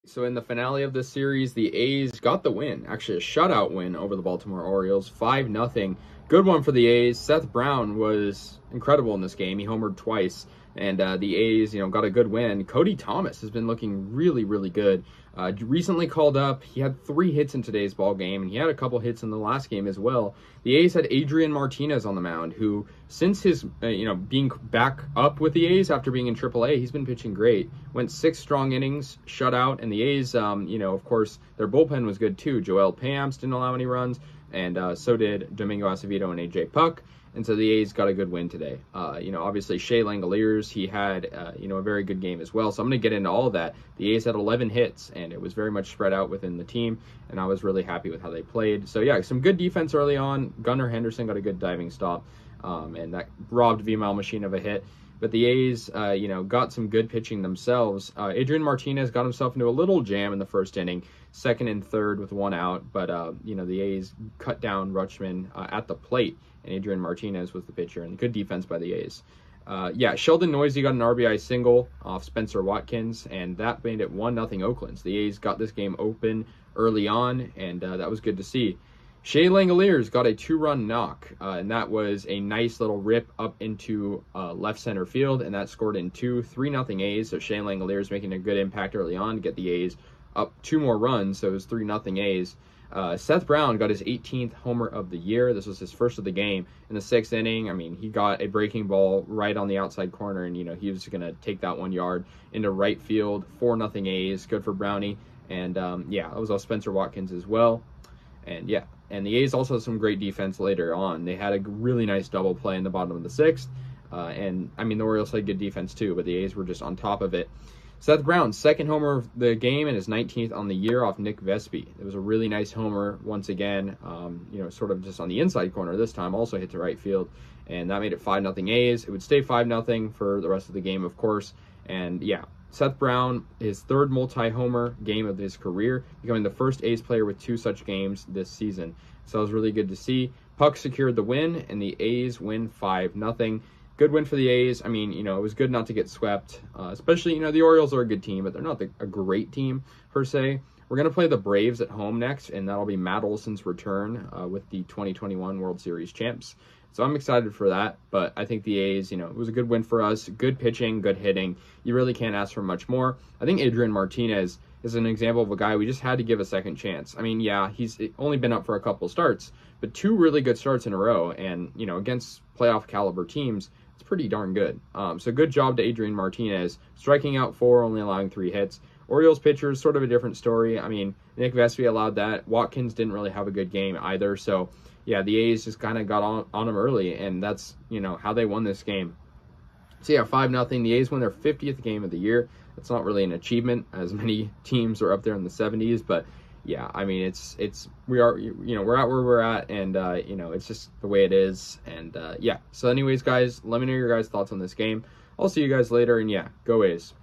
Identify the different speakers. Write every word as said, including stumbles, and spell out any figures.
Speaker 1: So in the finale of this series, the A's got the win, actually a shutout win over the Baltimore Orioles, five nothing. Good one for the A's. Seth Brown was incredible in this game. He homered twice, and uh, the A's, you know, got a good win. Cody Thomas has been looking really, really good. Uh, recently called up. He had three hits in today's ball game, and he had a couple hits in the last game as well. The A's had Adrian Martinez on the mound, who, since his, uh, you know, being back up with the A's after being in triple A, he's been pitching great. Went six strong innings, shutout, and the A's, um, you know, of course, their bullpen was good too. Joel Payamps didn't allow any runs, and uh, so did Domingo Acevedo and A J Puck. And so the A's got a good win today. Uh, you know, obviously Shea Langeliers, he had, uh, you know, a very good game as well. So I'm going to get into all of that. The A's had eleven hits, and it was very much spread out within the team, and I was really happy with how they played. So yeah, some good defense early on. Gunnar Henderson got a good diving stop, um, and that robbed V-Mile Machine of a hit. But the A's, uh, you know, got some good pitching themselves. Uh, Adrian Martinez got himself into a little jam in the first inning, second and third with one out. But, uh, you know, the A's cut down Rutschman uh, at the plate, and Adrian Martinez was the pitcher, and good defense by the A's. Uh, yeah, Sheldon Noisy got an R B I single off Spencer Watkins, and that made it one nothing Oakland. So the A's got this game open early on, and uh, that was good to see. Shea Langeliers got a two-run knock, uh, and that was a nice little rip up into uh, left center field, and that scored in two, three nothing A's. So Shea Langeliers making a good impact early on to get the A's up two more runs, so it was three nothing A's. Uh, Seth Brown got his eighteenth homer of the year. This was his first of the game. In the sixth inning, I mean, he got a breaking ball right on the outside corner, and, you know, he was going to take that one yard into right field, four nothing A's. Good for Brownie. And, um, yeah, that was off Spencer Watkins as well. And, yeah, and the A's also had some great defense later on. They had a really nice double play in the bottom of the sixth. Uh, and, I mean, the Orioles had good defense too, but the A's were just on top of it. Seth Brown, second homer of the game and his nineteenth on the year off Nick Vespi. It was a really nice homer once again, um, you know, sort of just on the inside corner this time, also hit to right field. And that made it five nothing A's. It would stay five nothing for the rest of the game, of course. And, yeah, Seth Brown, his third multi-homer game of his career, becoming the first A's player with two such games this season. So that was really good to see. Puck secured the win, and the A's win five nothing. Good win for the A's. I mean, you know, it was good not to get swept, uh, especially, you know, the Orioles are a good team, but they're not the, a great team per se. We're going to play the Braves at home next, and that'll be Matt Olson's return uh, with the twenty twenty-one World Series champs. So I'm excited for that, but I think the A's, you know, it was a good win for us. Good pitching, good hitting. You really can't ask for much more. I think Adrian Martinez is an example of a guy we just had to give a second chance. I mean, yeah, he's only been up for a couple starts, but two really good starts in a row, and, you know, against playoff caliber teams, it's pretty darn good. Um, so good job to Adrian Martinez, striking out four, only allowing three hits. Orioles pitchers, sort of a different story. I mean, Nick Vespi allowed that. Watkins didn't really have a good game either. So, yeah, the A's just kind of got on, on him early, and that's, you know, how they won this game. So, yeah, five nothing. The A's won their fiftieth game of the year. That's not really an achievement, as many teams are up there in the seventies, but yeah, I mean, it's, it's, we are, you know, we're at where we're at, and, uh, you know, it's just the way it is, and, uh, yeah. So anyways, guys, let me know your guys' thoughts on this game. I'll see you guys later, and yeah, go A's.